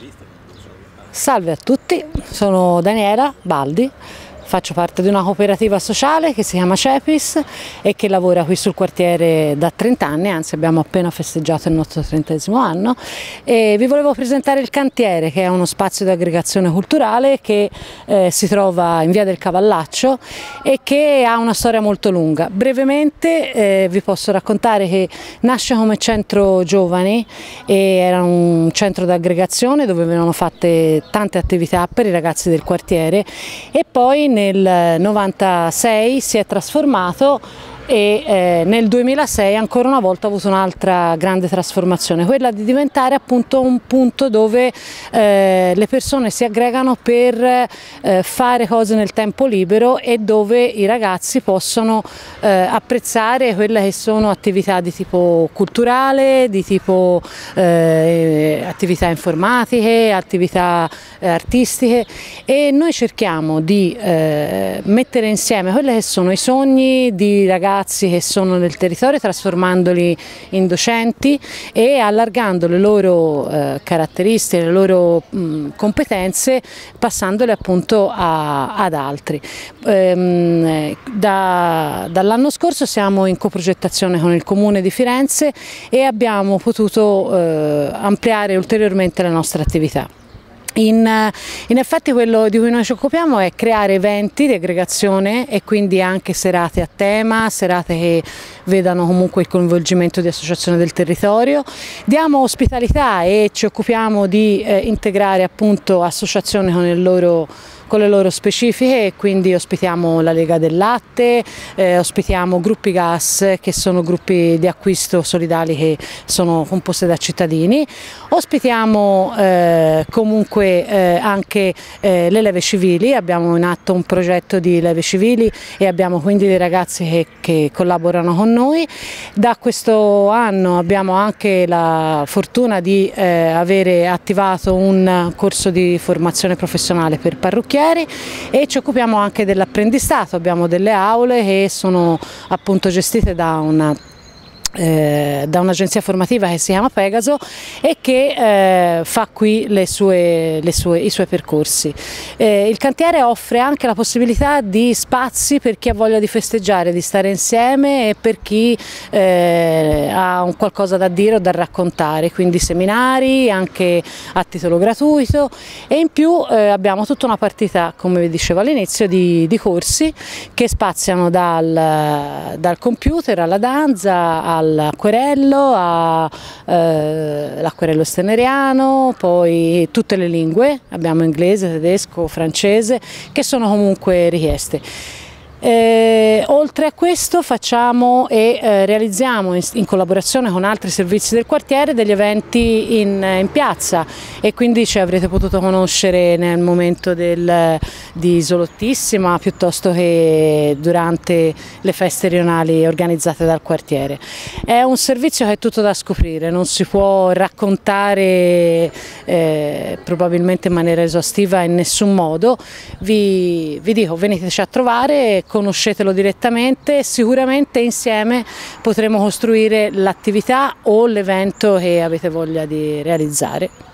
Salve a tutti, sono Daniela Baldi, faccio parte di una cooperativa sociale che si chiama CEPIS e che lavora qui sul quartiere da 30 anni, anzi abbiamo appena festeggiato il nostro 30° anno, e vi volevo presentare il cantiere, che è uno spazio di aggregazione culturale che si trova in via del Cavallaccio e che ha una storia molto lunga. Brevemente vi posso raccontare che nasce come centro giovani e era un centro di aggregazione dove venivano fatte tante attività per i ragazzi del quartiere, e poi nel 96 si è trasformato e nel 2006 ancora una volta ha avuto un'altra grande trasformazione, quella di diventare appunto un punto dove le persone si aggregano per fare cose nel tempo libero e dove i ragazzi possono apprezzare quelle che sono attività di tipo culturale, di tipo attività informatiche, attività artistiche, e noi cerchiamo di mettere insieme quelli che sono i sogni di ragazzi che sono nel territorio, trasformandoli in docenti e allargando le loro caratteristiche, le loro competenze, passandole appunto ad altri. Dall'anno scorso siamo in coprogettazione con il Comune di Firenze e abbiamo potuto ampliare ulteriormente la nostra attività. In effetti quello di cui noi ci occupiamo è creare eventi di aggregazione e quindi anche serate a tema, serate che vedano comunque il coinvolgimento di associazioni del territorio. Diamo ospitalità e ci occupiamo di integrare appunto associazioni con le loro specifiche, e quindi ospitiamo la Lega del Latte, ospitiamo gruppi gas, che sono gruppi di acquisto solidali che sono composti da cittadini, ospitiamo comunque anche le leve civili. Abbiamo in atto un progetto di leve civili e abbiamo quindi dei ragazzi che collaborano con noi. Da questo anno abbiamo anche la fortuna di avere attivato un corso di formazione professionale per parrucchieri e ci occupiamo anche dell'apprendistato. Abbiamo delle aule che sono appunto gestite da un'agenzia formativa che si chiama Pegaso e che fa qui i suoi percorsi. Il cantiere offre anche la possibilità di spazi per chi ha voglia di festeggiare, di stare insieme, e per chi ha qualcosa da dire o da raccontare, quindi seminari anche a titolo gratuito, e in più abbiamo tutta una partita, come vi dicevo all'inizio, di corsi che spaziano dal computer alla danza, all'acquerello, all'acquerello steneriano, poi tutte le lingue, abbiamo inglese, tedesco, francese, che sono comunque richieste. Oltre a questo facciamo e realizziamo in collaborazione con altri servizi del quartiere degli eventi in piazza, e quindi ci avrete potuto conoscere nel momento di Isolottissima piuttosto che durante le feste rionali organizzate dal quartiere. È un servizio che è tutto da scoprire, non si può raccontare probabilmente in maniera esaustiva in nessun modo. Vi dico, veniteci a trovare, conoscetelo direttamente e sicuramente insieme potremo costruire l'attività o l'evento che avete voglia di realizzare.